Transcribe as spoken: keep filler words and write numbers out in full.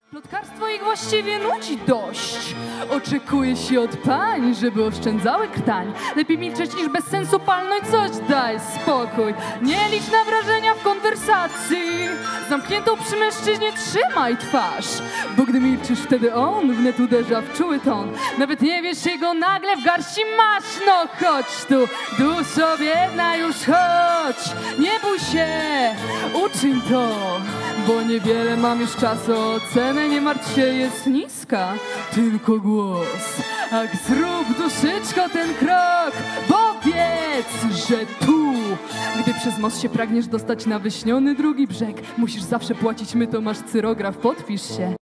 Plotkarstwo ich właściwie nudzi dość. Oczekuje się od pań, żeby oszczędzały krtań. Lepiej milczeć niż bez sensu palnąć coś, daj spokój. Nie licz na wrażenia w konwersacji. Zamkniętą przy mężczyźnie trzymaj twarz, bo gdy milczysz, wtedy on wnet uderza w czuły ton. Nawet nie wiesz, jego nagle w garści masz. No chodź tu, duszo biedna, już chodź. Nie bój się, uczyń to, bo niewiele mam już czasu. Cenę nie martw się, jest niska, tylko głos. Ach, zrób duszyczko ten krok, powiedz, że tu. Gdy przez most się pragniesz dostać na wyśniony drugi brzeg, musisz zawsze płacić myto, masz cyrograf, podpisz się.